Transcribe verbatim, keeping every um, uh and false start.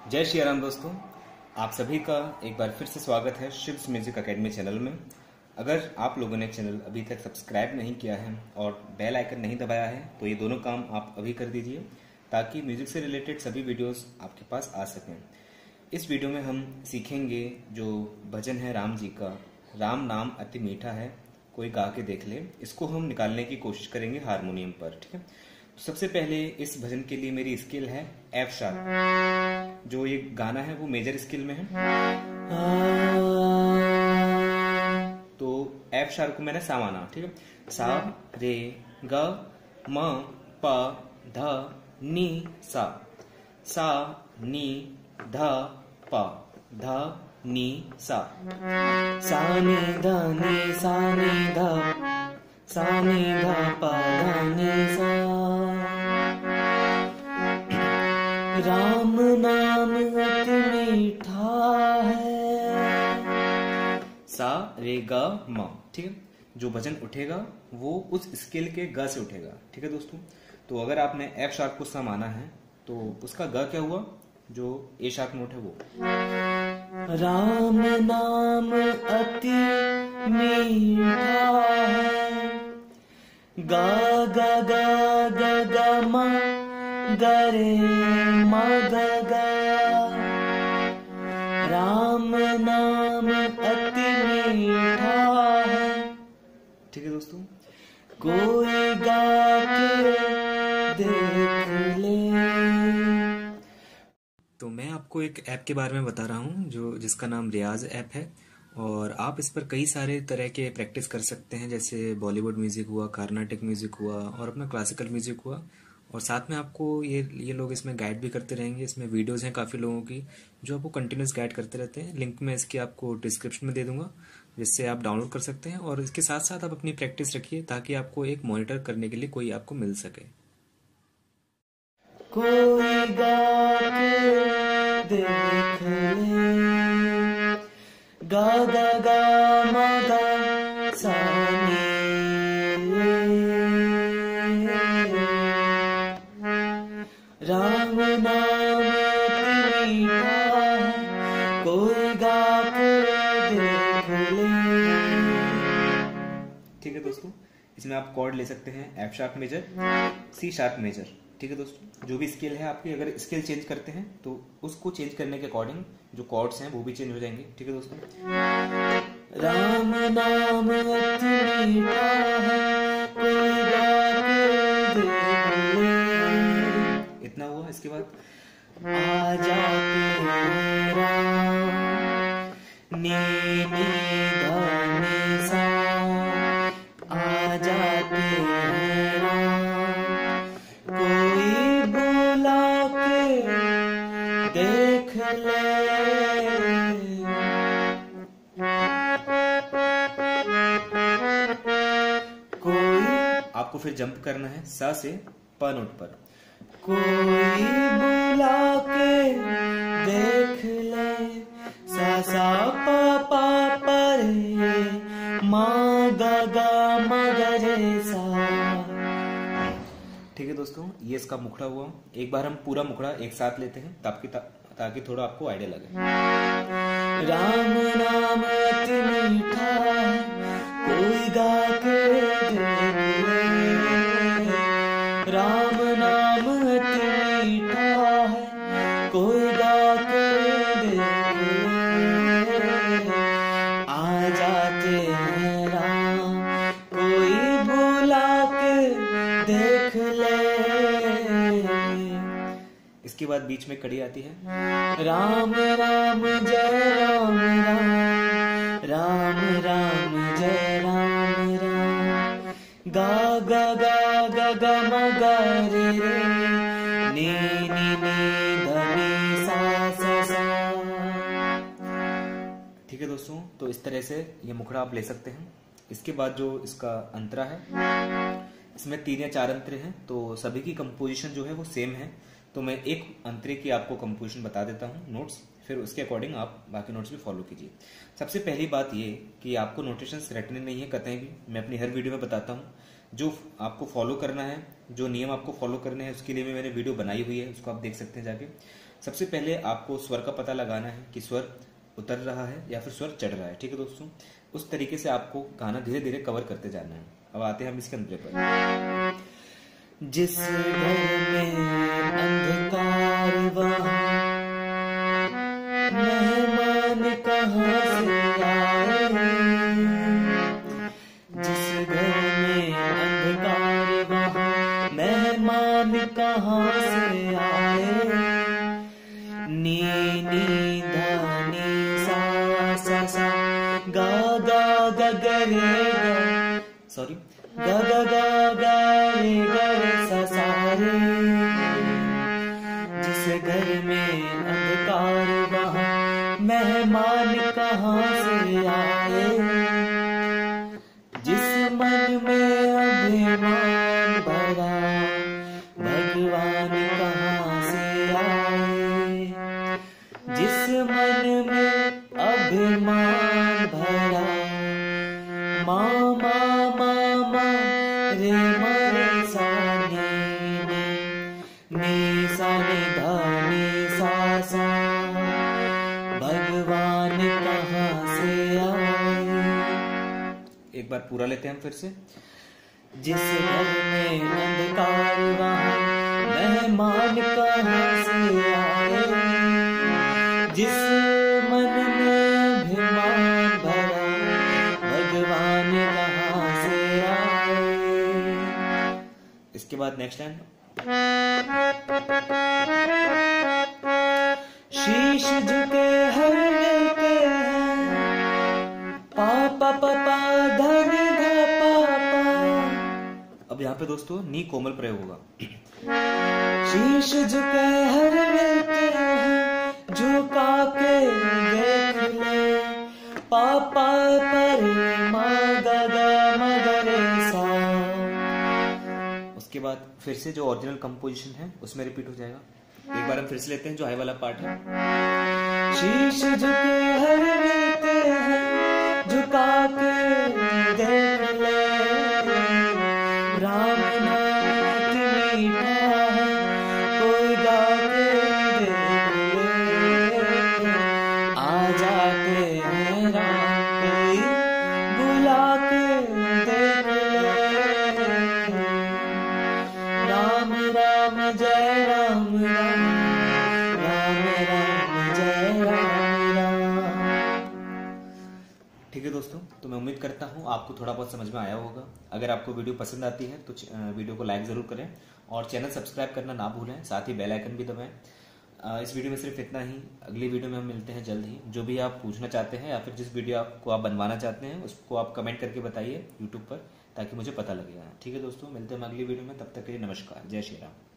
जय श्री राम दोस्तों, आप सभी का एक बार फिर से स्वागत है शिव्स म्यूजिक एकेडमी चैनल में। अगर आप लोगों ने चैनल अभी तक सब्सक्राइब नहीं किया है और बेल आइकन नहीं दबाया है तो ये दोनों काम आप अभी कर दीजिए ताकि म्यूजिक से रिलेटेड सभी वीडियोस आपके पास आ सकें। इस वीडियो में हम सीखेंगे जो भजन है राम जी का, राम नाम अति मीठा है कोई गा के देख ले। इसको हम निकालने की कोशिश करेंगे हारमोनियम पर। ठीक है, तो सबसे पहले इस भजन के लिए मेरी स्केल है एफ शार्प। जो ये गाना है वो मेजर स्केल में है, तो एफ शार्प को मैंने सा माना। ठीक है, सा रे ग म प ध नी सा, सा नी ध प ध नी सा, सा नी ध नी सा नी ध सा नी ध प ध नी सा। राम नाम अति मीठा है, सा रे ग म। ठीक है, जो भजन उठेगा वो उस स्केल के ग से उठेगा। ठीक है दोस्तों, तो अगर आपने एफ शार्प को सा माना है तो उसका ग क्या हुआ, जो ए शार्प नोट है वो। राम नाम अति मीठा है, गा गा गा गा गा म गरे म ग गा। राम नाम अति मीठा है। ठीक है दोस्तों, कोई गा के देख ले। तो मैं आपको एक ऐप के बारे में बता रहा हूँ जो जिसका नाम रियाज ऐप है, और आप इस पर कई सारे तरह के प्रैक्टिस कर सकते हैं, जैसे बॉलीवुड म्यूजिक हुआ, कार्नाटिक म्यूजिक हुआ और अपना क्लासिकल म्यूजिक हुआ। और साथ में आपको ये ये लोग इसमें गाइड भी करते रहेंगे। इसमें वीडियोस हैं काफ़ी लोगों की जो आपको कंटिन्यूस गाइड करते रहते हैं। लिंक मैं इसकी आपको डिस्क्रिप्शन में दे दूंगा, जिससे आप डाउनलोड कर सकते हैं। और इसके साथ साथ आप अपनी प्रैक्टिस रखिए ताकि आपको एक मॉनिटर करने के लिए कोई आपको मिल सके। कोई गा के देख ले, गा गा गा म गा सा नी। राम नाम अति मीठा है, कोई गा के देख ले। ठीक है दोस्तों, इसमें आप कॉर्ड ले सकते हैं F sharp major, C sharp major. ठीक है दोस्तों, जो भी स्केल है आपकी, अगर स्केल चेंज करते हैं तो उसको चेंज करने के अकॉर्डिंग जो कॉर्ड्स हैं वो भी चेंज हो जाएंगे। ठीक है दोस्तों, राम नाम अति मीठा है, कोई गा के देख ले। इतना हुआ। इसके बाद आ जाते हैं राम, नी नी ध नी सा, आ जाते हैं राम, कोई बुला के देख ले। कोई आपको फिर जंप करना है सा से प नोट पर। कोई बुला के देख ले, सा सा पा पा परे मा गा गा म ग रे सा। ठीक है दोस्तों, ये इसका मुखड़ा हुआ। एक बार हम पूरा मुखड़ा एक साथ लेते हैं ताकि ता, ताकि थोड़ा आपको आइडिया लगे। राम नाम अति मीठा है, कोई गा के देख ले। राम नाम अति मीठा है, कोई गा के देख ले। आ जाते हैं राम, कोई बुला के देख ले। इसके बाद बीच में कड़ी आती है, राम राम जय राम राम, राम राम जय राम राम, गा गा गा गा गा म गा रे रे, नी नी नी ध नी सा सा सा। ठीक है दोस्तों, तो इस तरह से ये मुखड़ा आप ले सकते हैं। इसके बाद जो इसका अंतरा है, इसमें तीन या चार अंतरे हैं, तो सभी की कंपोजिशन जो है वो सेम है। तो मैं एक अंतरे की आपको कंपोजिशन बता देता हूँ नोट्स, फिर उसके अकॉर्डिंग आप बाकी नोट्स भी फॉलो कीजिए। सबसे पहली बात ये कि आपको नोटेशंस रटने नहीं है कतई भी, मैं अपनी हर वीडियो में बताता हूँ। जो आपको फॉलो करना है, जो नियम आपको फॉलो करने हैं, उसके लिए भी मैंने वीडियो बनाई हुई है, उसको आप देख सकते हैं जाके। सबसे पहले आपको स्वर का पता लगाना है कि स्वर उतर रहा है या फिर स्वर चढ़ रहा है, ठीक है दोस्तों। उस तरीके से आपको गाना धीरे धीरे कवर करते जाना है। अब आते हैं हम इसके अंदर पर। जिस घर में अंधकार वहाँ मेहमान कहाँ से आए, जिस घर में अंधकार वहाँ मेहमान कहाँ से आए, नी नी धा नी सा सा सा गा गा गा गा रे गा, सॉरी गा गा गा गा रे गा रे सा सा रे। जिस घर में अंधकार वहाँ मेहमान कहाँ से आए, जिस मन में अभिमान भरा भगवान कहाँ से आए, जिस मन में अभिमान भरा मामा मामा रे मरे सा नी नी सा नी धा नी सा सा भगवान कहाँ से आए। एक बार पूरा लेते हैं हम फिर से। जिस घर में अंधकार वहाँ मेहमान कहाँ से आए, जिस मन में अभिमान भरा भगवान कहाँ से आए। इसके बाद नेक्स्ट लाइन, शीश झुके हर मिलते हैं, पापा पापा धनी धा पापा। अब यहाँ पे दोस्तों नी कोमल प्रयोग होगा। शीश झुके हर मिलते हैं, झुका के देख ले, पापा पर मा गा गा मा गा रे सा। उसके बाद फिर से जो ओरिजिनल कंपोजिशन है उसमें रिपीट हो जाएगा। एक बार हम फिर से लेते हैं जो हाई वाला पार्ट है। शीश झुके हर मिलते हैं, झुका के देख ले, राम नाम मीठा है, कोई गा के देख ले, आ जाते हैं राम कोई बुला के देख ले, राम राम जय राम राम, राम राम जय राम राम। ठीक है दोस्तों, तो मैं उम्मीद करता हूँ आपको थोड़ा बहुत समझ में आया होगा। अगर आपको वीडियो पसंद आती है तो वीडियो को लाइक ज़रूर करें और चैनल सब्सक्राइब करना ना भूलें, साथ ही बेल आइकन भी दबाएं। इस वीडियो में सिर्फ इतना ही। अगली वीडियो में हम मिलते हैं जल्द ही। जो भी आप पूछना चाहते हैं या फिर जिस वीडियो आपको आप बनवाना चाहते हैं उसको आप कमेंट करके बताइए यूट्यूब पर, ताकि मुझे पता लगेगा। ठीक है दोस्तों, मिलते हैं हम अगली वीडियो में। तब तक के लिए नमस्कार, जय श्री राम।